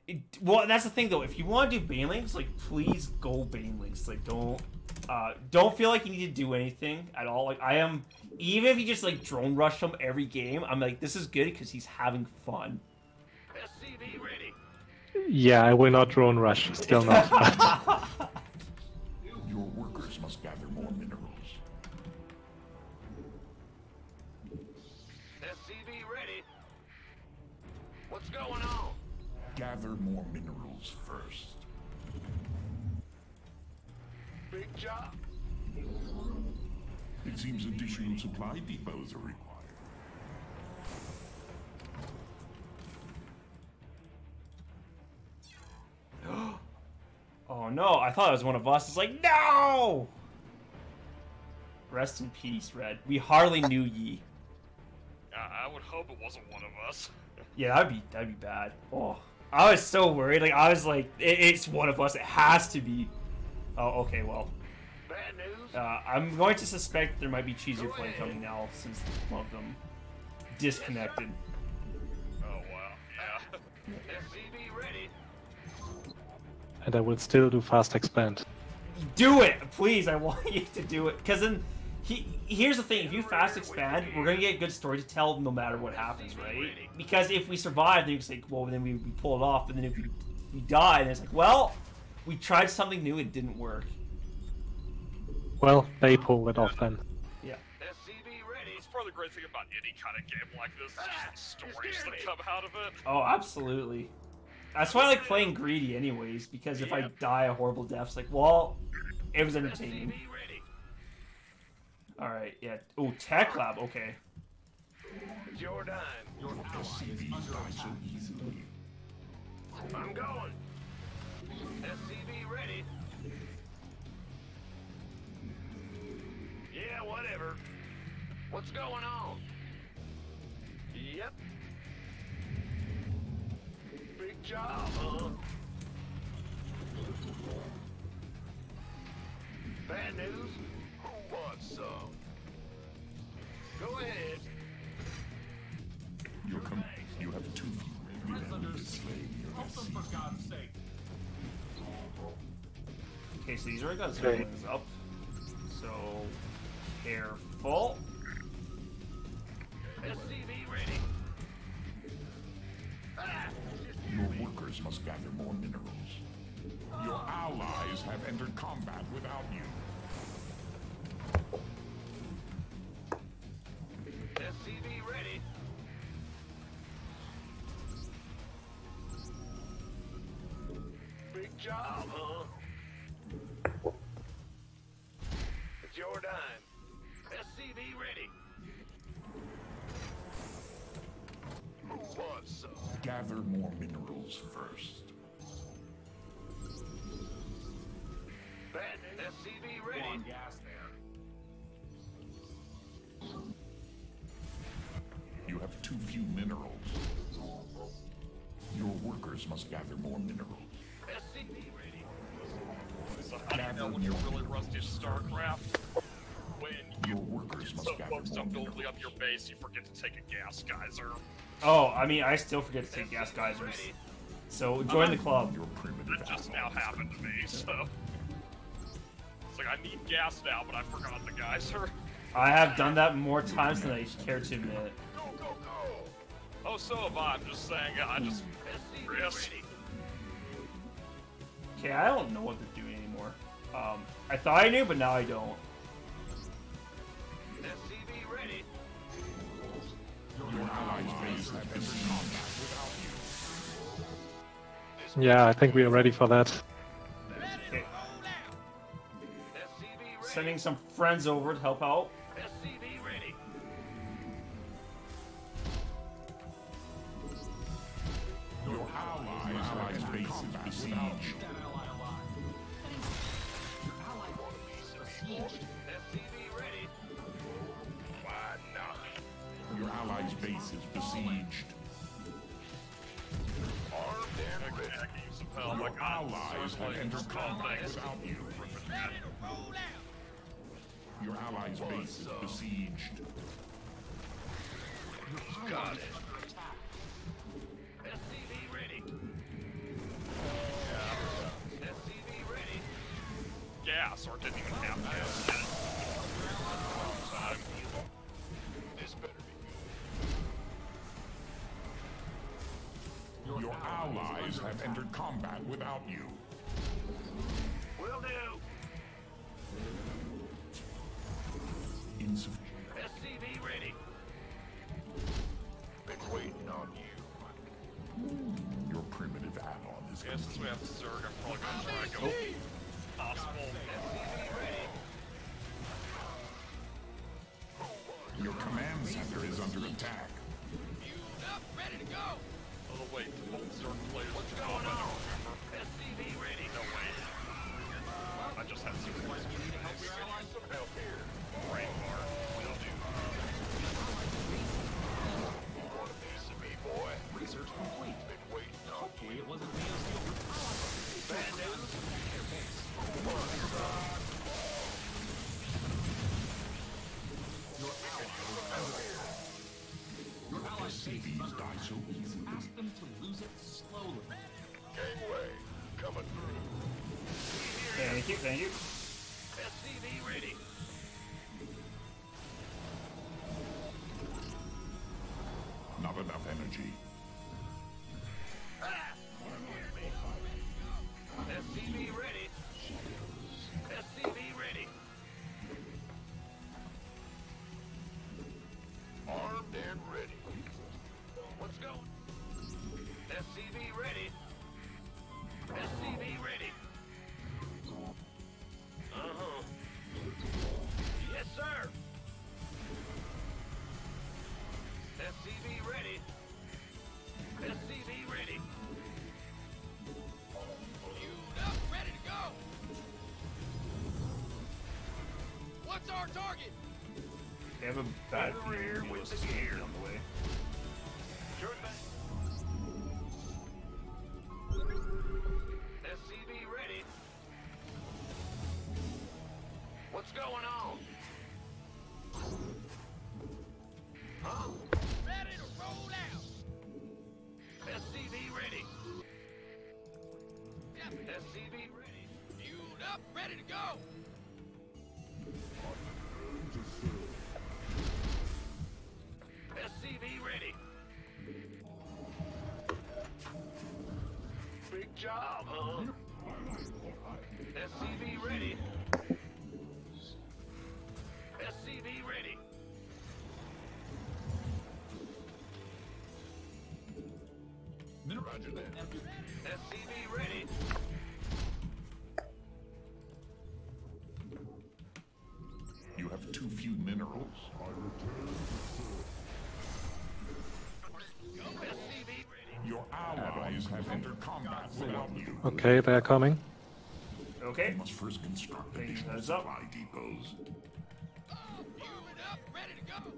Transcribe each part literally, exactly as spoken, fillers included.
It, well, that's the thing though. If you want to do Banelings, like please go Banelings. Like don't, uh, don't feel like you need to do anything at all. Like I am, even if you just like drone rush him every game, I'm like this is good because he's having fun. S C V ready. Yeah, I will not drone rush. Still not. Your workers must gather more minerals. S C V ready. What's going on? Gather more minerals first. Big job. It seems additional supply depots are required. Oh no, I thought it was one of us. It's like, no! Rest in peace, Red. We hardly knew ye. I, I would hope it wasn't one of us. Yeah, that'd be that'd be bad. Oh, I was so worried. Like I was like, it, it's one of us. It has to be. Oh, okay. Well, Bad news. uh, I'm going to suspect there might be cheesier play coming now since one of them disconnected. Oh wow, yeah. S C V ready. And I will still do fast expand. Do it, please. I want you to do it, because then. He, here's the thing, if you fast expand, we're going to get a good story to tell no matter what happens, right? Because if we survive, then it's like, well, then we, we pull it off, and then if we, we die, then it's like, well, we tried something new, it didn't work. Well, they pull it off then. Yeah. S C V ready. That's probably the great thing about any kind of game like this, is just the stories that come out of it. Oh, absolutely. That's why I like playing greedy anyways, because if I die a horrible death, it's like, well, it was entertaining. Alright, yeah. Oh, Tech Lab, okay. It's your time. Your S C Vs die so easily. I'm going. S C V ready. Yeah, whatever. What's going on? Yep. Big job, huh? Bad news? Who wants some? Go ahead. Your com you have too few men to slay your S C Vs. Okay, so he's already got his wings up. So, careful. S C V ready. Ah! Your workers must gather more minerals. Your allies have entered combat without you. S C V ready. Big job, huh? It's your time. S C V ready. Who wants some? Gather more minerals first. Bad S C V ready. Gas there. You have too few minerals. Your workers must gather more minerals. S C V ready. So how do you know when you're really rusty at StarCraft? When Your you workers get must so gather focused more on building minerals. up your base, you forget to take a gas geyser. Oh, I mean, I still forget to take gas geysers. So, join the club. Your primitive That just now allies happened to me, so... It's like, I need gas now, but I forgot the geyser. I have done that more times than I care to admit. Go, go, go. Oh, so have I. I'm just saying, I just... S C V Yes. ready. Okay, I don't know what they're doing anymore. Um, I thought I knew, but now I don't. S C V ready. Your allies' base have entered combat without you. Yeah, I think we are ready for that. Okay. S C V ready. Sending some friends over to help out. S C V ready. Your allies' allies' base is besieged. S C V ready. Why not? Your allies' base is besieged. Armed and ready. I can use some help. Your Like, I'm allies certainly have entered just combat things. without you. Your allies' base is besieged. Got it. S C V ready. gas, or didn't even have gas yet. Time. This better be Your allies have entered combat without you. good. Will do. Insufficient. S C V ready. Been waiting on you. Your primitive add-on is Yeah, since we have Zerg, I'm probably gonna try to go possible. Your command center is under attack. Oh wait, the both Zerg players are going on? S C V ready. No way. I just had Zerg players. Some help here. Brain bar. Will do. You want a piece of me, boy? Research complete. Been waiting on Hopefully it wasn't Neo's deal with Your allies C Vs die so easily. ask them to lose it slowly. Gangway. Coming through. Thank you, thank you. S C V ready. Not enough energy. S C V ready. S C V ready. Armed and ready. What's going? S C V ready. S C V ready. Uh-huh. Yes, sir. S C V ready. S C V ready. Queued up, ready to go. What's our target? They have a bad feeling with the gear on the way. Turn back. S C V ready. What's going on? Huh? Ready to roll out. S C V ready. Yep. S C V ready. Queued up, ready to go. S C V ready. Big job, huh? S C V ready. S C V ready. Roger that. S C V ready. You have too few minerals. S C V ready. Your allies have entered combat without you. Okay, they're coming. Okay. You must first construct Thank you, additional heads up. supply depots. Queued up, ready to go.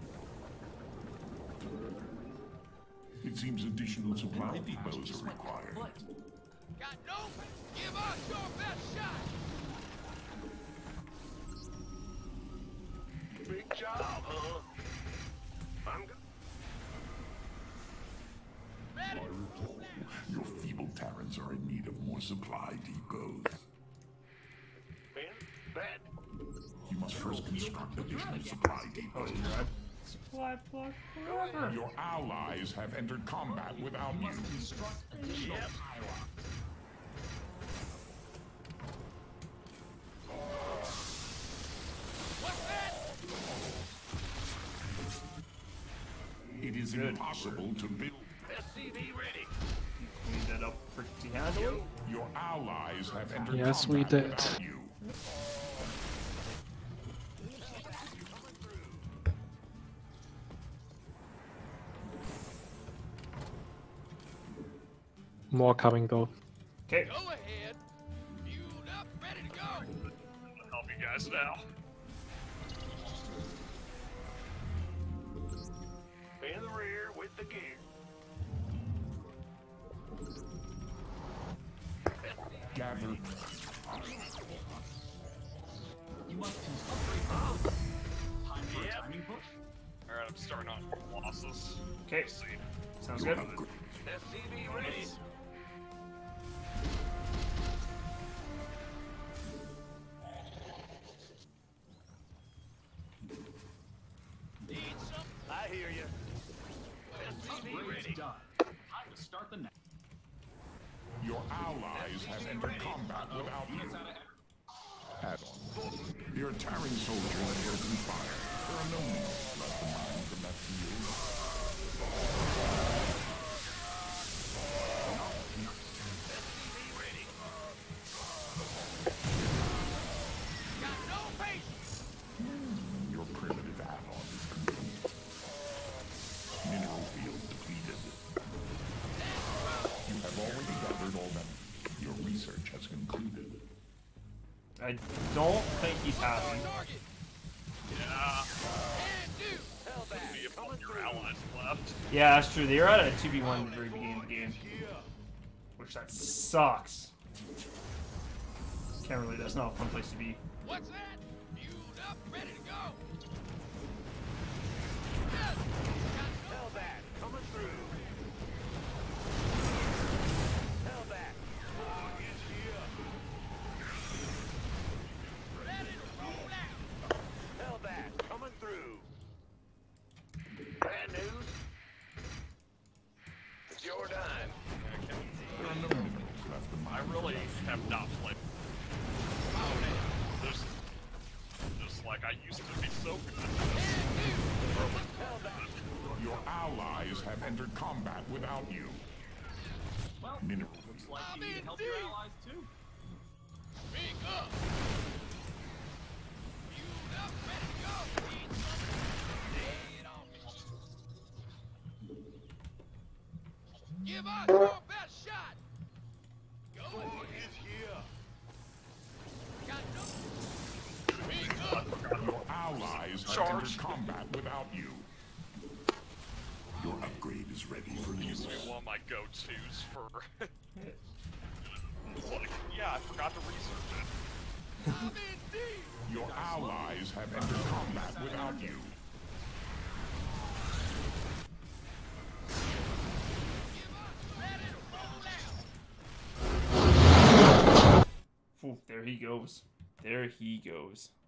It seems additional supply depots are required. Got no. Give us your best shot. Big job, huh? I'm go- ready. Your feeble Terrans are in need of more supply depots. Man, bad. You must first construct additional supply depots. Supply block forever. Your allies have entered combat without you. Yep. What's that? It is Good. impossible to build. S C V ready. Clean that up pretty handily. Your allies have entered Yes, combat we did. without you. More coming though. Okay. Go ahead. Fueled up, ready to go. I'll help you guys now. In the rear with the gear. Gather. You must construct a time for a Yep. timing push. Alright, I'm starting on losses. Okay. Let's see. Sounds good. S C V ready. Your allies have entered combat without you. Units out of Add-on. Your Terran soldiers have opened fire. There are no minerals left to mine from that field. Your primitive add-on is complete. Mineral field depleted. You have already gathered all that. Your research has concluded. I don't think he's happy. Yeah. Be if all your allies left. Yeah, that's true. They were at a two v one very beginning of the game. Which that sucks. Can't really, that's not a fun place to be. What's that? Fueled up, ready to go. Hellbat, coming through. Hellbat. War is here. Ready to roll out. Hellbat, coming through. Bad news. It's your time. There are no minerals left to I mine. really have not played. Just, just like I used to be so good. Your allies have entered combat without you. Well, Mineral looks field. like you need to help your allies too. Speak up. Fueled up, ready to go. Need something? Lay it on me. Give us your best shot. Go War is here. Got no. Speak up. Your allies have Charge. entered combat without you. Your upgrade is ready for Used use. to be one of my go-tos for. It's like, yeah, I forgot to research it. I'm in deep. Your allies have entered combat without you. Give us ready to roll out. Ooh, there he goes. There he goes.